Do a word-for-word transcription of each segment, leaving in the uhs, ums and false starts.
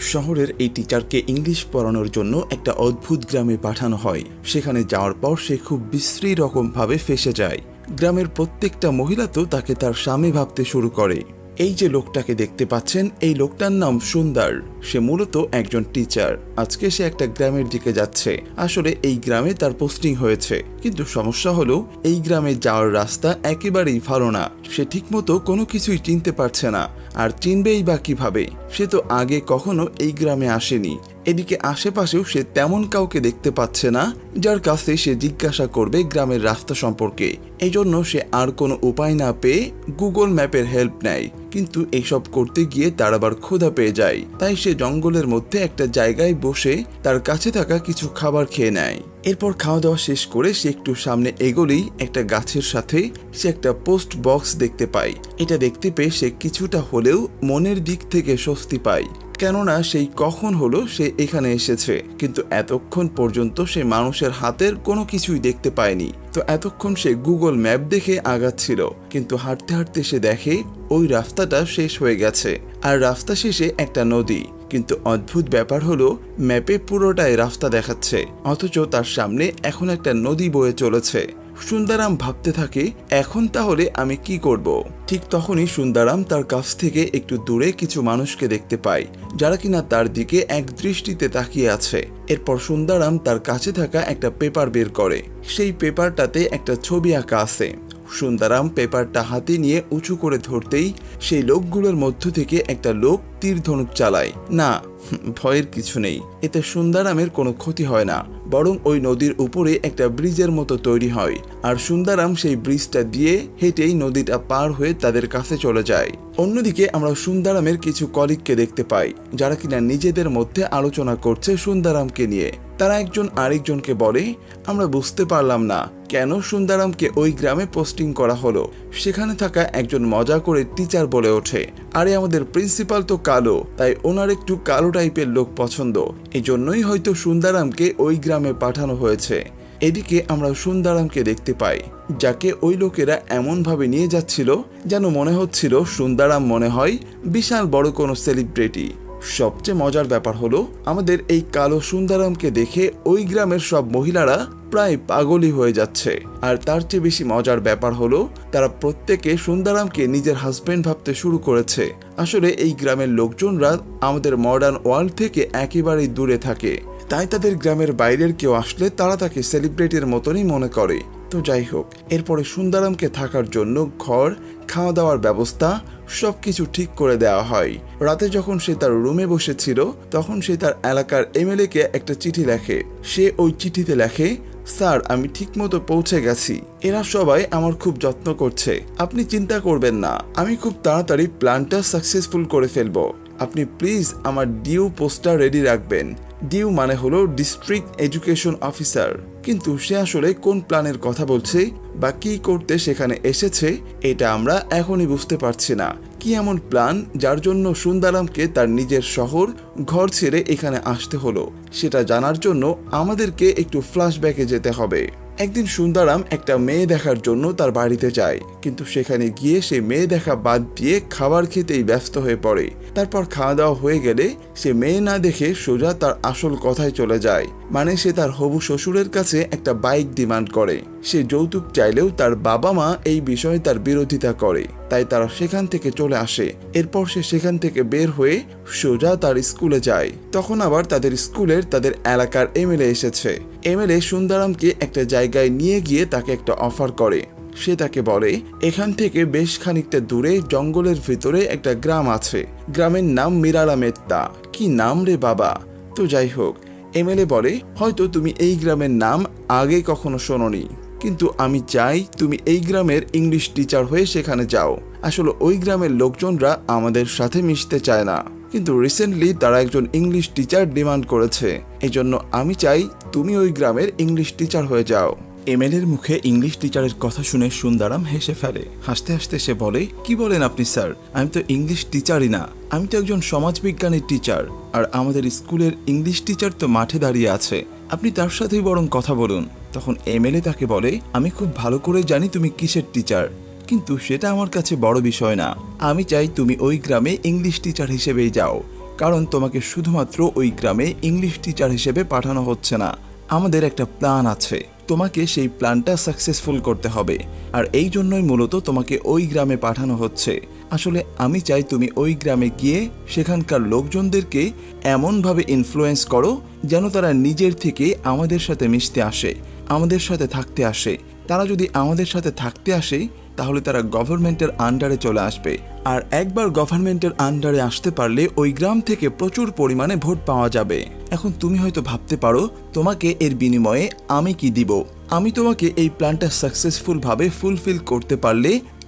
শহরের এই টিচারকে ইংলিশ পড়ানোর জন্য একটা অদ্ভুত গ্রামে পাঠানো হয়। সেখানে যাওয়ার পর সে খুব বিশ্রী রকমভাবে ফেঁসে যায়। গ্রামের প্রত্যেকটা মহিলা তো তাকে তার স্বামী ভাবতে শুরু করে। এই যে লোকটাকে দেখতে পাচ্ছেন, এই লোকটার নাম সুন্দর। সে মূলত একজন টিচার। আজকে সে একটা গ্রামের দিকে যাচ্ছে। আসলে এই গ্রামে তার পোস্টিং হয়েছে, কিন্তু সমস্যা হলো এই গ্রামে যাওয়ার রাস্তা একেবারেই ভালো না। সে ঠিকমতো কোনো কিছুই চিনতে পারছে না, আর চিনবেই বা কিভাবে? সে তো আগে কখনো এই গ্রামে আসেনি। এদিকে আশেপাশেও সে তেমন কাউকে দেখতে পাচ্ছে না যার কাছে সে জিজ্ঞাসা করবে গ্রামের রাস্তা সম্পর্কে। এই জন্য সে আর কোনো উপায় না পেয়ে গুগল ম্যাপের হেল্প নেয়। কিন্তু এইসব করতে গিয়ে তার আবার ক্ষুধা পেয়ে যায়। তাই সে জঙ্গলের মধ্যে একটা জায়গায় বসে তার কাছে থাকা কিছু খাবার খেয়ে নেয়। এরপর খাওয়া দাওয়া শেষ করে সে একটু সামনে এগোলেই একটা গাছের সাথে সে একটা পোস্ট বক্স দেখতে পায়। এটা দেখতে পেয়ে সে কিছুটা হলেও মনের দিক থেকে স্বস্তি পায়, কেননা সেই কখন হলো সে এখানে এসেছে, কিন্তু এতক্ষণ পর্যন্ত সে মানুষের হাতের কোনো কিছুই দেখতে পায়নি। তো এতক্ষণ সে গুগল ম্যাপ দেখে আগাচ্ছিল, কিন্তু হাঁটতে হাঁটতে সে দেখে ওই রাস্তাটা শেষ হয়ে গেছে, আর রাস্তা শেষে একটা নদী। কিন্তু অদ্ভুত ব্যাপার হলো ম্যাপে পুরোটাই রাস্তা দেখাচ্ছে, অথচ তার সামনে এখন একটা নদী বয়ে চলেছে। সুন্দরাম ভাবতে থাকে, এখন তাহলে আমি কি করব? ঠিক তখনই সুন্দরাম তার কাছ থেকে একটু দূরে কিছু মানুষকে দেখতে পায়, যারা কিনা তার দিকে এক দৃষ্টিতে তাকিয়ে আছে। এরপর সুন্দরাম তার কাছে থাকা একটা পেপার বের করে। সেই পেপারটাতে একটা ছবি আঁকা আছে। সুন্দরাম পেপারটা হাতে নিয়ে উঁচু করে ধরতেই সেই লোকগুলোর মধ্য থেকে একটা লোক তীর ধনুক চালায়। না, ভয়ের কিছু নেই, এতে সুন্দরামের কোনো ক্ষতি হয় না, বরং ওই নদীর উপরে একটা ব্রিজের মতো তৈরি হয়, আর সুন্দরাম সেই ব্রিজটা দিয়ে হেঁটেই নদীটা পার হয়ে তাদের কাছে চলে যায়। অন্যদিকে আমরা সুন্দরামের কিছু কলিগকে দেখতে পাই, যারা কিনা নিজেদের মধ্যে আলোচনা করছে সুন্দরামকে নিয়ে। তারা একজন আরেকজনকে বলে, আমরা বুঝতে পারলাম না কেন সুন্দরামকে ওই গ্রামে পোস্টিং করা হলো। সেখানে থাকা একজন মজা করে টিচার বলে ওঠে, আরে আমাদের প্রিন্সিপাল তো কালো, তাই ওনার একটু কালো টাইপের লোক পছন্দ, এই জন্যই হয়তো সুন্দরামকে ওই গ্রামে পাঠানো হয়েছে। এদিকে আমরা সুন্দরামকে দেখতে পাই, যাকে ওই লোকেরা এমনভাবে নিয়ে যাচ্ছিল যেন মনে হচ্ছিল সুন্দরাম মনে হয় বিশাল বড় কোনো সেলিব্রিটি। সবচেয়ে মজার ব্যাপার হলো আমাদের এই কালো সুন্দরামকে দেখে ওই গ্রামের সব মহিলারা প্রায় পাগলই হয়ে যাচ্ছে। আর তার চেয়ে বেশি মজার ব্যাপার হলো তারা প্রত্যেকে সুন্দরামকে নিজের হাজবেন্ড ভাবতে শুরু করেছে। আসলে এই গ্রামের লোকজনরা আমাদের মডার্ন ওয়ার্ল্ড থেকে একেবারেই দূরে থাকে, তাই তাদের গ্রামের বাইরের কেউ আসলে তারা তাকে সেলিব্রিটির মতনই মনে করে। তো যাই হোক, এরপরে সুন্দরামকে থাকার জন্য ঘর, খাওয়া দাওয়ার ব্যবস্থা সবকিছু ঠিক করে দেওয়া হয়। রাতে যখন সে তার রুমে বসেছিল, তখন সে তার এলাকার এমএলএ কে একটা চিঠি লেখে। সে ওই চিঠিতে লেখে, স্যার আমি ঠিকমতো পৌঁছে গেছি, এরা সবাই আমার খুব যত্ন করছে, আপনি চিন্তা করবেন না, আমি খুব তাড়াতাড়ি প্ল্যানটা সাকসেসফুল করে ফেলবো। আপনি প্লিজ আমার ডিউ পোস্টটা রেডি রাখবেন। ডিউ মানে হলো ডিস্ট্রিক্ট এডুকেশন অফিসার। কিন্তু সে আসলে কোন প্ল্যানের কথা বলছে বা কি করতে সেখানে এসেছে, এটা আমরা এখনই বুঝতে পারছি না। কি এমন প্ল্যান যার জন্য সুন্দরামকে তার নিজের শহর, ঘর ছেড়ে এখানে আসতে হলো, সেটা জানার জন্য আমাদেরকে একটু ফ্ল্যাশব্যাকে যেতে হবে। একদিন সুন্দরাম একটা মেয়ে দেখার জন্য তার বাড়িতে যায়, কিন্তু সেখানে গিয়ে সে মেয়ে দেখা বাদ দিয়ে খাবার খেতেই ব্যস্ত হয়ে পড়ে। তারপর খাওয়া দাওয়া হয়ে গেলে সে মেয়ে না দেখে সোজা তার আসল কথায় চলে যায়, মানে সে তার হবু শ্বশুরের কাছে একটা বাইক ডিমান্ড করে। সে যৌতুক চাইলেও তার বাবা মা এই বিষয়ে তার বিরোধিতা করে, তাই তারা সেখান থেকে চলে আসে। এরপর সে সেখান থেকে বের হয়ে সোজা তার স্কুলে যায়। তখন আবার তাদের স্কুলের তাদের এলাকার এমএলএ এসেছে। এমএলএ সুন্দরামকে একটা জায়গায় নিয়ে গিয়ে তাকে একটা অফার করে। সে তাকে বলে, এখান থেকে বেশ খানিকটা দূরে জঙ্গলের ভিতরে একটা গ্রাম আছে, গ্রামের নাম মিরালামেত্তা। কি নাম রে বাবা! তো যাই হোক, এমএলএ বলে, হয়তো তুমি এই গ্রামের নাম আগে কখনো শোনোনি, কিন্তু আমি চাই তুমি এই গ্রামের ইংলিশ টিচার হয়ে সেখানে যাও। আসলে ওই গ্রামের লোকজনরা আমাদের সাথে মিশতে চায় না, কিন্তু রিসেন্টলি তারা একজন ইংলিশ টিচার ডিমান্ড করেছে, এই জন্য আমি চাই তুমি ওই গ্রামের ইংলিশ টিচার হয়ে যাও। এমএলএর মুখে ইংলিশ টিচারের কথা শুনে সুন্দরাম হেসে ফেলে। হাসতে হাসতে সে বলে, কি বলেন আপনি স্যার, আমি তো ইংলিশ টিচারই না, আমি তো একজন সমাজবিজ্ঞানের টিচার, আর আমাদের স্কুলের ইংলিশ টিচার তো মাঠে দাঁড়িয়ে আছে, আপনি তার সাথেই বরং কথা বলুন। তখন এমএলএ তাকে বলে, আমি খুব ভালো করে জানি তুমি কিসের টিচার, কিন্তু সেটা আমার কাছে বড় বিষয় না, আমি চাই তুমি ওই গ্রামে ইংলিশ টিচার হিসেবেই যাও। কারণ তোমাকে শুধুমাত্র ওই গ্রামে ইংলিশ টিচার হিসেবে পাঠানো হচ্ছে না, আমাদের একটা প্ল্যান আছে। তোমাকে সেই প্ল্যানটা সাকসেসফুল করতে হবে, আর এই জন্যই মূলত তোমাকে ওই গ্রামে পাঠানো হচ্ছে। আসলে আমি চাই তুমি ওই গ্রামে গিয়ে সেখানকার লোকজনদেরকে এমনভাবে ইনফ্লুয়েন্স করো যেন তারা নিজের থেকে আমাদের সাথে মিশতে আসে, আমাদের সাথে থাকতে আসে। তারা যদি আমাদের সাথে থাকতে আসে তাহলে তারা গভর্নমেন্টের আন্ডারে চলে আসবে, আর একবার গভর্নমেন্টের আন্ডারে আসতে পারলে ওই গ্রাম থেকে প্রচুর পরিমাণে ভোট পাওয়া যাবে। এখন তুমি হয়তো ভাবতে পারো তোমাকে এর বিনিময়ে আমি কি দিব। আমি তোমাকে এই প্ল্যানটা সাকসেসফুলভাবে ফুলফিল করতে পারলে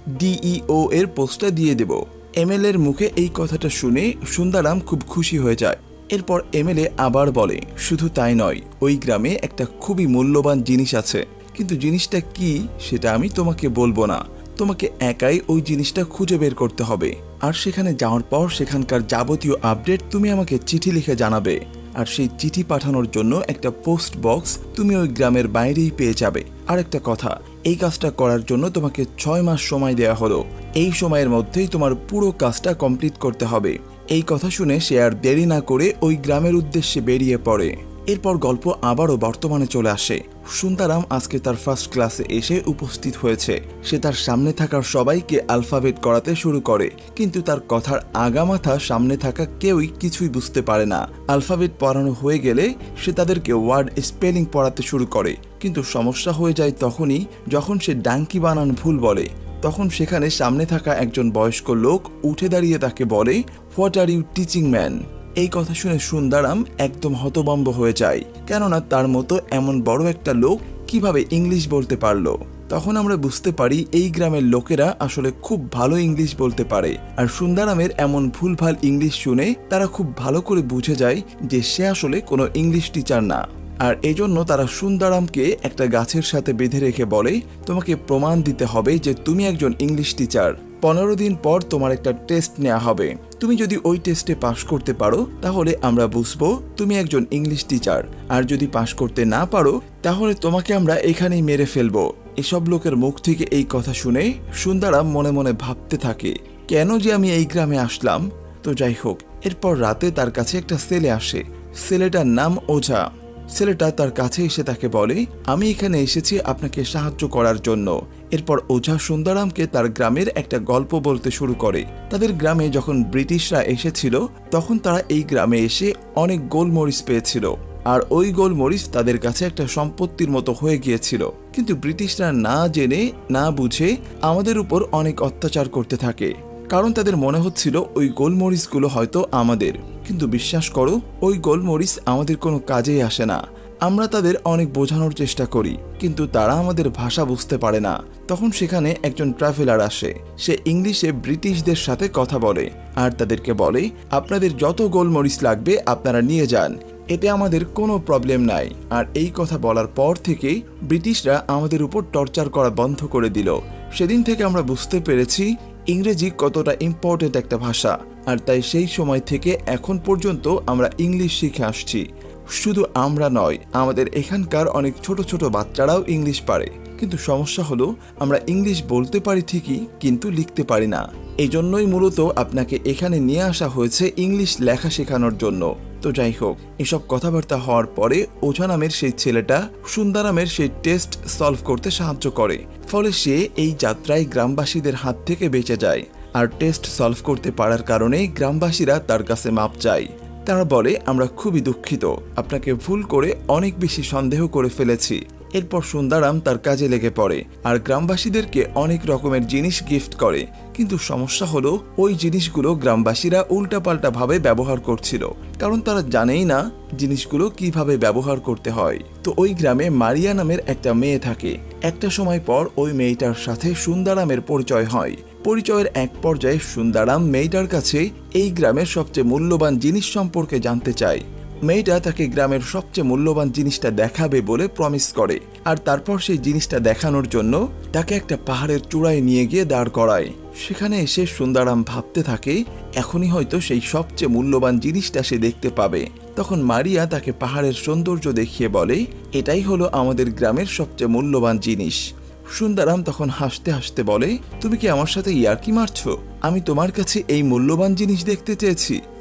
ডিইও এর পোস্টটা দিয়ে দেব। এমএলএ এর মুখে এই কথাটা শুনে সুন্দারাম খুব খুশি হয়ে যায়। এরপর এমএলএ আবার বলে, শুধু তাই নয়, ওই গ্রামে একটা খুবই মূল্যবান জিনিস আছে, কিন্তু জিনিসটা কি সেটা আমি তোমাকে বলবো না। তোমাকে একাই ওই জিনিসটা খুঁজে বের করতে হবে, আর সেখানে যাওয়ার পর সেখানকার যাবতীয় আপডেট তুমি আমাকে চিঠি লিখে জানাবে। আর সেই চিঠি পাঠানোর জন্য একটা পোস্ট বক্স তুমি ওই গ্রামের বাইরেই পেয়ে যাবে। আর একটা কথা, এই কাজটা করার জন্য তোমাকে ছয় মাস সময় দেওয়া হলো। এই সময়ের মধ্যেই তোমার পুরো কাজটা কমপ্লিট করতে হবে। এই কথা শুনে সে আর দেরি না করে ওই গ্রামের উদ্দেশ্যে বেরিয়ে পড়ে। এরপর গল্প আবারও বর্তমানে চলে আসে। সুন্দারাম আজকে তার ফার্স্ট ক্লাসে এসে উপস্থিত হয়েছে। সে তার সামনে থাকার সবাইকে আলফাবেট করাতে শুরু করে, কিন্তু তার কথার আগামাথা সামনে থাকা কেউই কিছুই বুঝতে পারে না। আলফাবেট পড়ানো হয়ে গেলে সে তাদেরকে ওয়ার্ড স্পেলিং পড়াতে শুরু করে, কিন্তু সমস্যা হয়ে যায় তখনই যখন সে ডাঙ্কি বানান ভুল বলে। তখন সেখানে সামনে থাকা একজন বয়স্ক লোক উঠে দাঁড়িয়ে তাকে বলে, what are you teaching man. এই কথা শুনে সুন্দারাম একদম হতভম্ব হয়ে যায়, কেননা তার মতো এমন বড় একটা লোক কিভাবে ইংলিশ বলতে পারলো। তখন আমরা বুঝতে পারি এই গ্রামের লোকেরা আসলে খুব ভালো ইংলিশ বলতে পারে, আর সুন্দারামের এমন ভুলভাল ইংলিশ শুনে তারা খুব ভালো করে বুঝে যায় যে সে আসলে কোনো ইংলিশ টিচার না। আর এজন্য তারা সুন্দারামকে একটা গাছের সাথে বেঁধে রেখে বলে, তোমাকে প্রমাণ দিতে হবে যে তুমি একজন ইংলিশ টিচার। পনেরো দিন পর তোমার একটা টেস্ট নেওয়া হবে। তুমি যদি ওই টেস্টে পাশ করতে পারো তাহলে আমরা বুঝবো তুমি একজন ইংলিশ টিচার, আর যদি পাশ করতে না পারো তাহলে তোমাকে আমরা এখানেই মেরে ফেলবো। এসব লোকের মুখ থেকে এই কথা শুনে সুন্দারাম মনে মনে ভাবতে থাকে, কেন যে আমি এই গ্রামে আসলাম। তো যাই হোক, এরপর রাতে তার কাছে একটা ছেলে আসে। ছেলেটার নাম ওঝা। ছেলেটা তার কাছে এসে তাকে বলে, আমি এখানে এসেছি আপনাকে সাহায্য করার জন্য। এরপর ওঝা সুন্দারামকে তার গ্রামের একটা গল্প বলতে শুরু করে। তাদের গ্রামে যখন ব্রিটিশরা এসেছিল তখন তারা এই গ্রামে এসে অনেক গোলমরিচ পেয়েছিল, আর ওই গোলমরিচ তাদের কাছে একটা সম্পত্তির মতো হয়ে গিয়েছিল। কিন্তু ব্রিটিশরা না জেনে না বুঝে আমাদের উপর অনেক অত্যাচার করতে থাকে, কারণ তাদের মনে হচ্ছিল ওই গোলমরিচগুলো হয়তো আমাদের। কিন্তু বিশ্বাস করো, ওই গোলমরিচ আমাদের কোনো কাজেই আসে না। আমরা তাদের অনেক বোঝানোর চেষ্টা করি, কিন্তু তারা আমাদের ভাষা বুঝতে পারে না। তখন সেখানে একজন ট্রাভেলার আসে। সে ইংলিশে ব্রিটিশদের সাথে কথা বলে আর তাদেরকে বলে, আপনাদের যত গোলমরিচ লাগবে আপনারা নিয়ে যান, এতে আমাদের কোনো প্রবলেম নাই। আর এই কথা বলার পর থেকে ব্রিটিশরা আমাদের উপর টর্চার করা বন্ধ করে দিল। সেদিন থেকে আমরা বুঝতে পেরেছি ইংরেজি কতটা ইম্পর্টেন্ট একটা ভাষা, আর তাই সেই সময় থেকে এখন পর্যন্ত আমরা ইংলিশ শিখে আসছি। শুধু আমরা নয়, আমাদের এখানকার অনেক ছোট ছোট বাচ্চারাও ইংলিশ পারে, কিন্তু সমস্যা হলো আমরা ইংলিশ বলতে পারি ঠিকই, কিন্তু লিখতে পারি না। এই জন্যই মূলত আপনাকে এখানে নিয়ে আসা হয়েছে ইংলিশ লেখা শেখানোর জন্য। তো যাই হোক, এসব কথাবার্তা হওয়ার পরে ওঝা নামের সেই ছেলেটা সুন্দারামের সেই টেস্ট সলভ করতে সাহায্য করে, ফলে সে এই যাত্রায় গ্রামবাসীদের হাত থেকে বেঁচে যায়। আর টেস্ট সলভ করতে পারার কারণে গ্রামবাসীরা তার কাছে মাপ চায়। তারা বলে, আমরা খুবই দুঃখিত, আপনাকে ভুল করে অনেক বেশি সন্দেহ করে ফেলেছি। এরপর সুন্দারাম তার কাজে লেগে পড়ে আর গ্রামবাসীদেরকে অনেক রকমের জিনিস গিফট করে। কিন্তু সমস্যা হলো ওই জিনিসগুলো গ্রামবাসীরা উল্টাপাল্টা ভাবে ব্যবহার করছিল, কারণ তারা জানেই না জিনিসগুলো কিভাবে ব্যবহার করতে হয়। তো ওই গ্রামে মারিয়া নামের একটা মেয়ে থাকে। একটা সময় পর ওই মেয়েটার সাথে সুন্দারামের পরিচয় হয়। পরিচয়ের এক পর্যায়ে সুন্দারাম মেয়েটার কাছে এই গ্রামের সবচেয়ে মূল্যবান জিনিস সম্পর্কে জানতে চায়। মেয়েটা তাকে গ্রামের সবচেয়ে মূল্যবান জিনিসটা দেখাবে বলে প্রমিস করে, আর তারপর সেই জিনিসটা দেখানোর জন্য তাকে একটা পাহাড়ের চূড়ায় নিয়ে গিয়ে দাঁড় করায়। সেখানে এসে সুন্দারাম ভাবতে থাকে এখনই হয়তো সেই সবচেয়ে মূল্যবান জিনিসটা সে দেখতে পাবে। তখন মারিয়া তাকে পাহাড়ের সৌন্দর্য দেখিয়ে বলে, এটাই হলো আমাদের গ্রামের সবচেয়ে মূল্যবান জিনিস। সুন্দারাম তখন হাসতে হাসতে বলে, তুমি কি আমার সাথে ইয়ার্কি মারছো? আমি তোমার কাছে এই মূল্যবান জিনিস দেখতে চেয়েছি।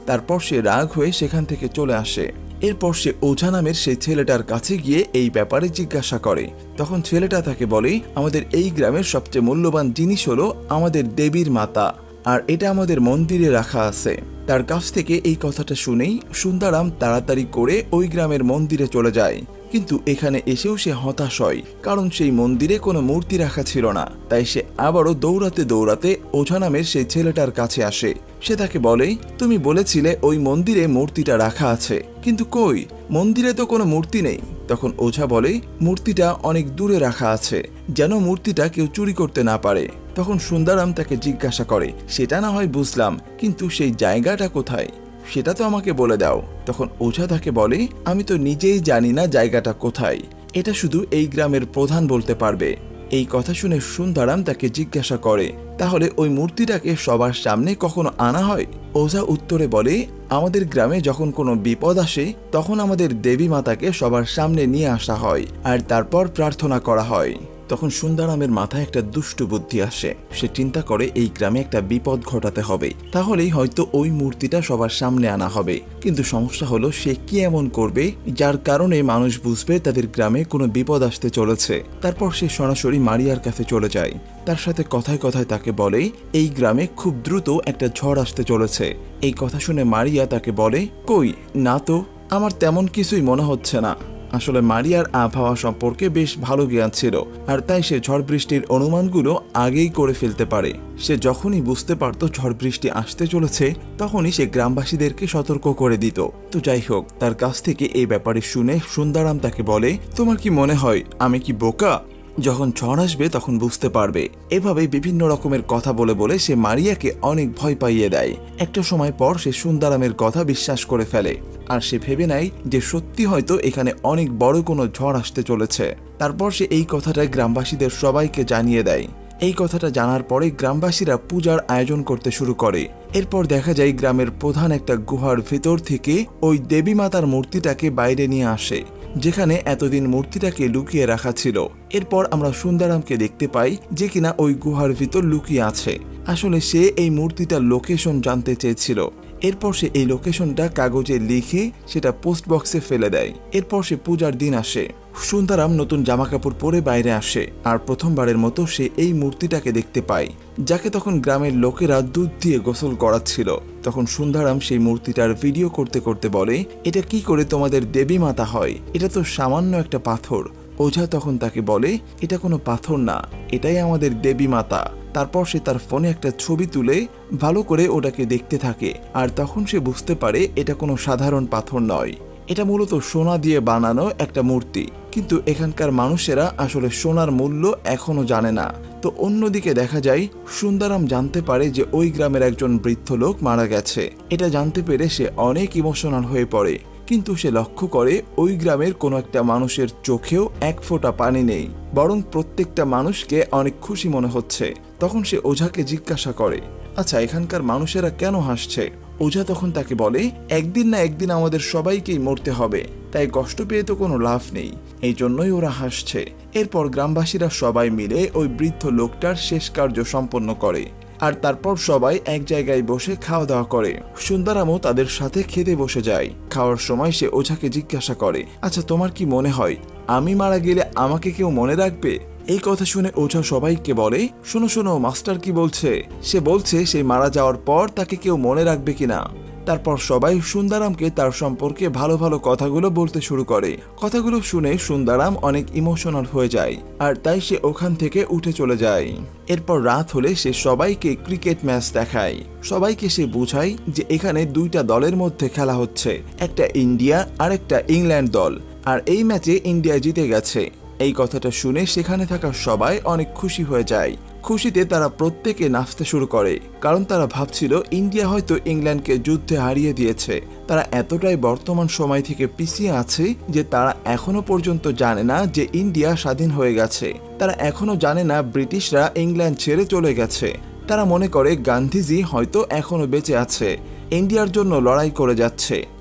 তারপর সে রাগ হয়ে সেখান থেকে চলে আসে। এরপর সে ওঝা নামের সেই ছেলেটার কাছে গিয়ে এই ব্যাপারে জিজ্ঞাসা করে। তখন ছেলেটা তাকে বলে, আমাদের এই গ্রামের সবচেয়ে মূল্যবান জিনিস হলো আমাদের দেবীর মাতা, আর এটা আমাদের মন্দিরে রাখা আছে। তার কাছ থেকে এই কথাটা শুনেই সুন্দারাম তাড়াতাড়ি করে ওই গ্রামের মন্দিরে চলে যায়। কিন্তু এখানে এসেও সে হতাশ হয়, কারণ সেই মন্দিরে কোনো মূর্তি রাখা ছিল না। তাই সে আবারও দৌড়াতে দৌড়াতে ওঝা নামের সেই ছেলেটার কাছে আসে। সে তাকে বলে, তুমি বলেছিলে ওই মন্দিরে মূর্তিটা রাখা আছে, কিন্তু কই, মন্দিরে তো কোনো মূর্তি নেই। তখন ওঝা বলে, মূর্তিটা অনেক দূরে রাখা আছে, যেন মূর্তিটা কেউ চুরি করতে না পারে। তখন সুন্দারাম তাকে জিজ্ঞাসা করে, সেটা না হয় বুঝলাম, কিন্তু সেই জায়গাটা কোথায়, সেটা তো আমাকে বলে দাও। তখন ওঝা তাকে বলে, আমি তো নিজেই জানি না জায়গাটা কোথায়, এটা শুধু এই গ্রামের প্রধান বলতে পারবে। এই কথা শুনে সুন্দারাম তাকে জিজ্ঞাসা করে, তাহলে ওই মূর্তিটাকে সবার সামনে কখনো আনা হয়? ওঝা উত্তরে বলে, আমাদের গ্রামে যখন কোনো বিপদ আসে তখন আমাদের দেবী মাতাকে সবার সামনে নিয়ে আসা হয় আর তারপর প্রার্থনা করা হয়। তখন সুন্দারামের মাথায় একটা দুষ্টু বুদ্ধি আসে। সে চিন্তা করে এই গ্রামে একটা বিপদ ঘটাতে হবে, তাহলেই হয়তো ওই মূর্তিটা সবার সামনে আনা হবে। কিন্তু সমস্যা হলো, সে কি এমন করবে যার কারণে মানুষ বুঝবে তাদের গ্রামে কোনো বিপদ আসতে চলেছে। তারপর সে সরাসরি মারিয়ার কাছে চলে যায়। তার সাথে কথায় কথায় তাকে বলে, এই গ্রামে খুব দ্রুত একটা ঝড় আসতে চলেছে। এই কথা শুনে মারিয়া তাকে বলে, কই না তো, আমার তেমন কিছুই মনে হচ্ছে না। আসলে মারিয়ার আবহাওয়া সম্পর্কে বেশ ভালো জ্ঞান ছিল, আর তাই সে ঝড় বৃষ্টির অনুমানগুলো আগেই করে ফেলতে পারে। সে যখনই বুঝতে পারত ঝড় বৃষ্টি আসতে চলেছে, তখনই সে গ্রামবাসীদেরকে সতর্ক করে দিত। তো যাই হোক, তার কাছ থেকে এই ব্যাপারে শুনে সুন্দারাম তাকে বলে, তোমার কি মনে হয় আমি কি বোকা? যখন ঝড় আসবে তখন বুঝতে পারবে। এভাবে বিভিন্ন রকমের কথা বলে বলে সে মারিয়াকে অনেক ভয় পাইয়ে দেয়। একটা সময় পর সে সুন্দারামের কথা বিশ্বাস করে ফেলে, আর সে ভেবে নেয় যে সত্যি হয়তো এখানে অনেক বড় কোনো ঝড় আসতে চলেছে। তারপর সে এই কথাটা গ্রামবাসীদের সবাইকে জানিয়ে দেয়। এই কথাটা জানার পরে গ্রামবাসীরা পূজার আয়োজন করতে শুরু করে। এরপর দেখা যায় গ্রামের প্রধান একটা গুহার ভেতর থেকে ওই দেবী মাতার মূর্তিটাকে বাইরে নিয়ে আসে, যেখানে এতদিন মূর্তিটাকে লুকিয়ে রাখা ছিল। এরপর আমরা সুন্দারামকে দেখতে পাই যে কিনা ওই গুহার ভিতর লুকিয়ে আছে। আসলে সে এই মূর্তিটার লোকেশন জানতে চেয়েছিল। এরপর সে এই লোকেশনটা কাগজে লিখে সেটা পোস্ট বক্সে ফেলে দেয়। এরপর সে পূজার দিন আসে। সুন্দারাম নতুন জামা কাপড় পরে বাইরে আসে, আর প্রথমবারের মতো সে এই মূর্তিটাকে দেখতে পায়, যাকে তখন গ্রামের লোকেরা দুধ দিয়ে গোসল করাচ্ছিল। তখন সুন্দারাম সেই মূর্তিটার ভিডিও করতে করতে বলে, এটা কি করে তোমাদের দেবী মাতা হয়? এটা তো সামান্য একটা পাথর। ওঝা তখন তাকে বলে, এটা কোনো পাথর না, এটাই আমাদের দেবী মাতা। তারপর সে তার ফোনে একটা ছবি তুলে ভালো করে ওটাকে দেখতে থাকে, আর তখন সে বুঝতে পারে এটা কোনো সাধারণ পাথর নয়, এটা মূলত সোনা দিয়ে বানানো একটা মূর্তি। কিন্তু এখানকার মানুষেরা আসলে সোনার মূল্য এখনো জানে না। তো অন্যদিকে দেখা যায় সুন্দারাম জানতে পারে যে ওই গ্রামের একজন বৃদ্ধ লোক মারা গেছে। এটা জানতে পেরে সে অনেক ইমোশনাল হয়ে পড়ে, কিন্তু সে লক্ষ্য করে ওই গ্রামের কোনো একটা মানুষের চোখেও এক ফোঁটা পানি নেই, বরং প্রত্যেকটা মানুষকে অনেক খুশি মনে হচ্ছে। তখন সে ওঝাকে জিজ্ঞাসা করে, আচ্ছা এখানকার মানুষেরা কেন হাসছে? ওঝা তখন তাকে বলে, একদিন না একদিন আমাদের সবাইকেই মরতে হবে, তাই কষ্ট পেয়ে তো কোনো লাভ নেই, এই জন্যই ওরা হাসছে। এরপর গ্রামবাসীরা সবাই মিলে ওই বৃদ্ধ লোকটার শেষ কার্য সম্পন্ন করে, আর তারপর সবাই এক জায়গায় বসে খাওয়া দাওয়া করে। সুন্দারামও তাদের সাথে খেতে বসে যায়। খাওয়ার সময় সে ওঝাকে জিজ্ঞাসা করে, আচ্ছা তোমার কি মনে হয় আমি মারা গেলে আমাকে কেউ মনে রাখবে? এই কথা শুনে ওঝা সবাইকে বলে, শোনো শোনো, মাস্টার কি বলছে? সে বলছে সে মারা যাওয়ার পর তাকে কেউ মনে রাখবে কিনা। তারপর সবাই সুন্দারামকে তার সম্পর্কে ভালো ভালো কথাগুলো বলতে শুরু করে। কথাগুলো শুনে সুন্দারাম অনেক ইমোশনাল হয়ে যায়, আর তাই সে ওখান থেকে উঠে চলে যায়। এরপর রাত হলে সে সবাইকে ক্রিকেট ম্যাচ দেখায়। সবাইকে সে বোঝায় যে এখানে দুইটা দলের মধ্যে খেলা হচ্ছে, একটা ইন্ডিয়া আর একটা ইংল্যান্ড দল, আর এই ম্যাচে ইন্ডিয়া জিতে গেছে। এই কথাটা শুনে সেখানে থাকা সবাই অনেক খুশি হয়ে যায়। খুশিতে তারা প্রত্যেকে নাচতে শুরু করে, কারণ তারা ভাবছিল ইন্ডিয়া হয়তো ইংল্যান্ডকে যুদ্ধে হারিয়ে দিয়েছে। তারা এতটাই বর্তমান সময় থেকে পিছিয়ে আছে যে তারা এখনো পর্যন্ত জানে না যে ইন্ডিয়া স্বাধীন হয়ে গেছে। তারা এখনো জানে না ব্রিটিশরা ইংল্যান্ড ছেড়ে চলে গেছে। তারা মনে করে গান্ধীজি হয়তো এখনো বেঁচে আছে, ইন্ডিয়ার জন্য লড়াই করে যাচ্ছে।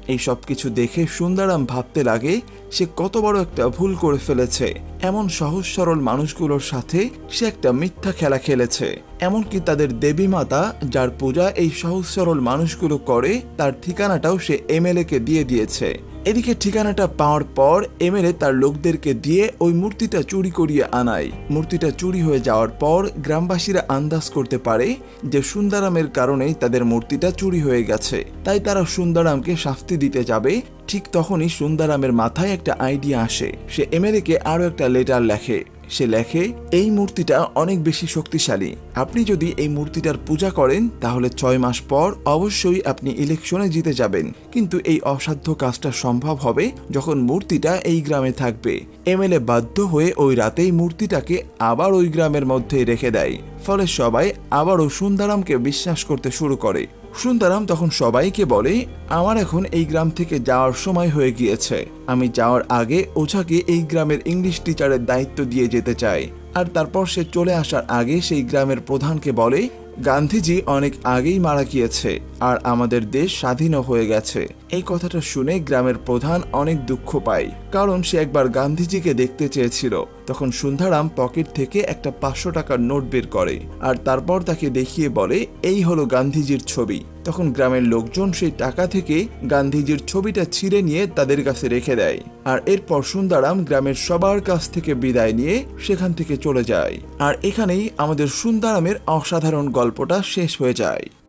এই সব কিছু দেখে সুন্দারাম ভাবতে লাগে সে কত বড় একটা ভুল করে ফেলেছে। এমন সহজ সরল মানুষগুলোর সাথে সে একটা মিথ্যা খেলা খেলেছে। এমনকি তাদের দেবী মাতা যার পূজা এই সহজ সরল মানুষগুলো করে তার ঠিকানাটাও সে এমএলএ কে দিয়ে দিয়েছে। এদিকে ঠিকানাটা পাওয়ার পর এমএলএ তার লোকদেরকে দিয়ে ওই মূর্তিটা চুরি করিয়ে আনায়। মূর্তিটা চুরি হয়ে যাওয়ার পর গ্রামবাসীরা আন্দাজ করতে পারে যে সুন্দারামের কারণেই তাদের মূর্তিটা চুরি হয়ে গেছে, তাই তারা সুন্দারামকে শাস্তি দিতে যাবে। ঠিক তখনই সুন্দারামের মাথায় একটা আইডিয়া আসে। সে এমএলএ কে আরো একটা লেটার লেখে। সে লেখে, এই মূর্তিটা অনেক বেশি শক্তিশালী, আপনি যদি এই মূর্তিটার পূজা করেন তাহলে ছয় মাস পর অবশ্যই আপনি ইলেকশনে জিতে যাবেন, কিন্তু এই অসাধ্য কাজটা সম্ভব হবে যখন মূর্তিটা এই গ্রামে থাকবে। এমএলএ বাধ্য হয়ে ওই রাতেই মূর্তিটাকে আবার ওই গ্রামের মধ্যে রেখে দেয়। ফলে সবাই আবারও সুন্দারামকে বিশ্বাস করতে শুরু করে। সুন্দারাম তখন সবাইকে বলে, আমার এখন এই গ্রাম থেকে যাওয়ার সময় হয়ে গিয়েছে। আমি যাওয়ার আগে ওঝাকে এই গ্রামের ইংলিশ টিচারের দায়িত্ব দিয়ে যেতে চাই। আর তারপর সে চলে আসার আগে সেই গ্রামের প্রধানকে বলে, গান্ধীজি অনেক আগেই মারা গিয়েছে আর আমাদের দেশ স্বাধীনও হয়ে গেছে। এই কথাটা শুনে গ্রামের প্রধান অনেক দুঃখ পায়, কারণ সে একবার গান্ধীজিকে দেখতে চেয়েছিল। তখন সুন্দারাম পকেট থেকে একটা পাঁচশো টাকার নোট বের করে আর তারপর তাকে দেখিয়ে বলে, এই হলো গান্ধীজির ছবি। তখন গ্রামের লোকজন সেই টাকা থেকে গান্ধীজির ছবিটা ছিঁড়ে নিয়ে তাদের কাছে রেখে দেয়। আর এরপর সুন্দারাম গ্রামের সবার কাছ থেকে বিদায় নিয়ে সেখান থেকে চলে যায়। আর এখানেই আমাদের সুন্দারামের অসাধারণ গল্পটা শেষ হয়ে যায়।